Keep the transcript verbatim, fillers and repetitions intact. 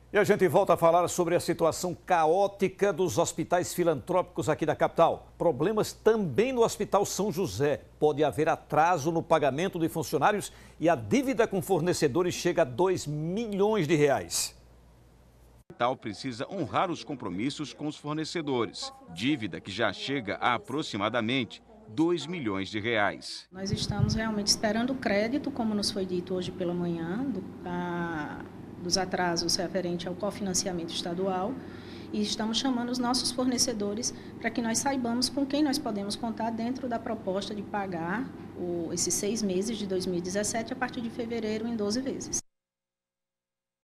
E a gente volta a falar sobre a situação caótica dos hospitais filantrópicos aqui da capital. Problemas também no Hospital São José. Pode haver atraso no pagamento de funcionários e a dívida com fornecedores chega a dois milhões de reais. O hospital precisa honrar os compromissos com os fornecedores. Dívida que já chega a aproximadamente dois milhões de reais. Nós estamos realmente esperando o crédito, como nos foi dito hoje pela manhã, do, a, dos atrasos referentes ao cofinanciamento estadual, e estamos chamando os nossos fornecedores para que nós saibamos com quem nós podemos contar dentro da proposta de pagar o, esses seis meses de dois mil e dezessete a partir de fevereiro em doze vezes.